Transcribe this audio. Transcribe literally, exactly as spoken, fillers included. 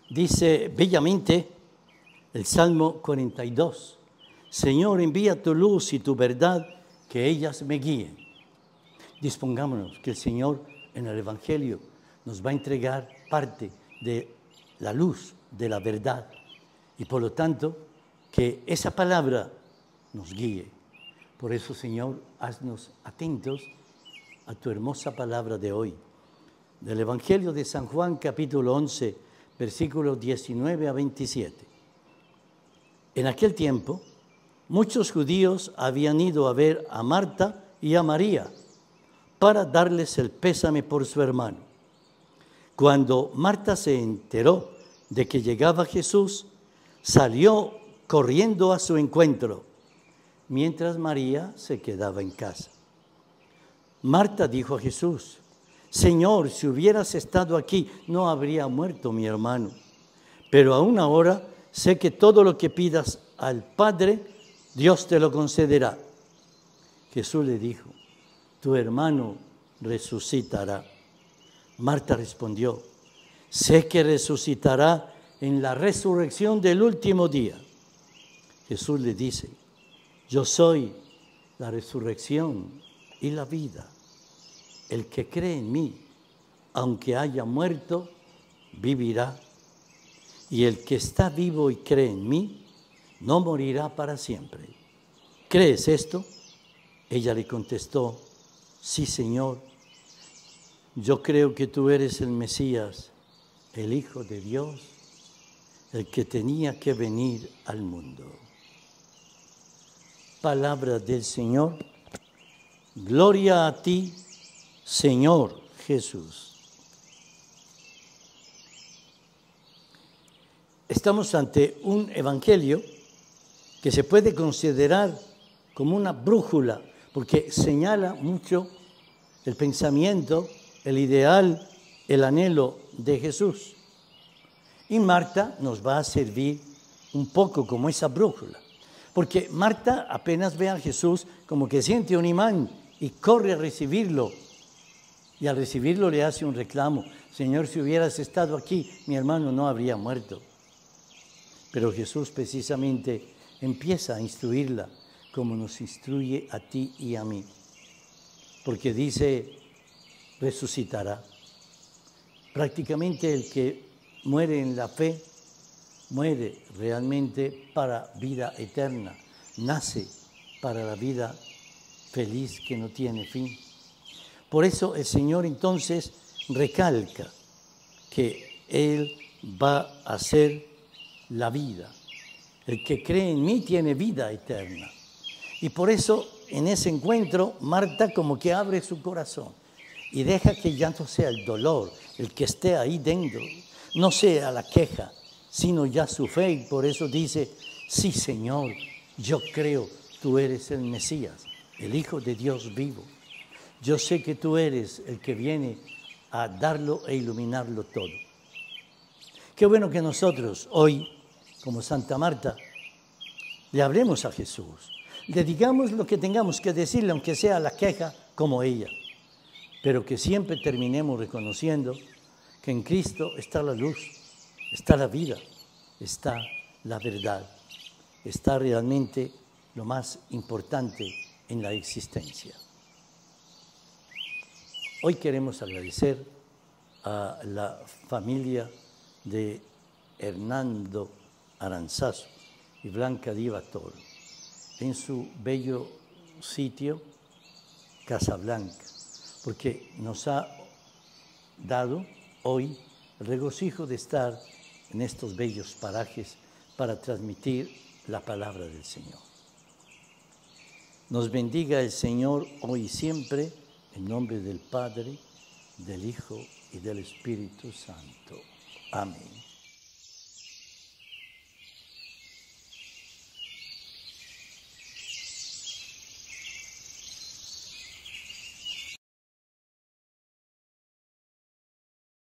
Dice bellamente el Salmo cuarenta y dos, Señor, envía tu luz y tu verdad, que ellas me guíen. Dispongámonos que el Señor en el Evangelio nos va a entregar parte de la luz, de la verdad, y por lo tanto que esa palabra nos guíe. Por eso, Señor, haznos atentos a tu hermosa palabra de hoy. Del Evangelio de San Juan, capítulo once, versículos diecinueve a veintisiete. En aquel tiempo, muchos judíos habían ido a ver a Marta y a María para darles el pésame por su hermano. Cuando Marta se enteró de que llegaba Jesús, salió corriendo a su encuentro, mientras María se quedaba en casa. Marta dijo a Jesús, Señor, si hubieras estado aquí, no habría muerto mi hermano. Pero aún ahora sé que todo lo que pidas al Padre, Dios te lo concederá. Jesús le dijo, tu hermano resucitará. Marta respondió, sé que resucitará en la resurrección del último día. Jesús le dice, yo soy la resurrección y la vida. El que cree en mí, aunque haya muerto, vivirá. Y el que está vivo y cree en mí, no morirá para siempre. ¿Crees esto? Ella le contestó, sí, Señor. Yo creo que tú eres el Mesías, el Hijo de Dios, el que tenía que venir al mundo. Palabra del Señor. Gloria a ti, Señor Jesús. Estamos ante un evangelio que se puede considerar como una brújula, porque señala mucho el pensamiento, el ideal, el anhelo de Jesús. Y Marta nos va a servir un poco como esa brújula, porque Marta apenas ve a Jesús como que siente un imán y corre a recibirlo. Y al recibirlo le hace un reclamo. Señor, si hubieras estado aquí, mi hermano no habría muerto. Pero Jesús precisamente empieza a instruirla como nos instruye a ti y a mí. Porque dice, resucitará. Prácticamente el que muere en la fe, muere realmente para vida eterna. Nace para la vida feliz que no tiene fin. Por eso el Señor entonces recalca que Él va a ser la vida. El que cree en mí tiene vida eterna. Y por eso en ese encuentro Marta como que abre su corazón y deja que ya no sea el dolor el que esté ahí dentro, no sea la queja, sino ya su fe. Y por eso dice, sí, Señor, yo creo tú eres el Mesías, el Hijo de Dios vivo. Yo sé que tú eres el que viene a darlo e iluminarlo todo. Qué bueno que nosotros hoy, como Santa Marta, le hablemos a Jesús. Le digamos lo que tengamos que decirle, aunque sea la queja como ella. Pero que siempre terminemos reconociendo que en Cristo está la luz, está la vida, está la verdad. Está realmente lo más importante en la existencia. Hoy queremos agradecer a la familia de Hernando Aranzazo y Blanca Diva Toro en su bello sitio Casablanca, porque nos ha dado hoy el regocijo de estar en estos bellos parajes para transmitir la palabra del Señor. Nos bendiga el Señor hoy y siempre, en nombre del Padre, del Hijo y del Espíritu Santo. Amén.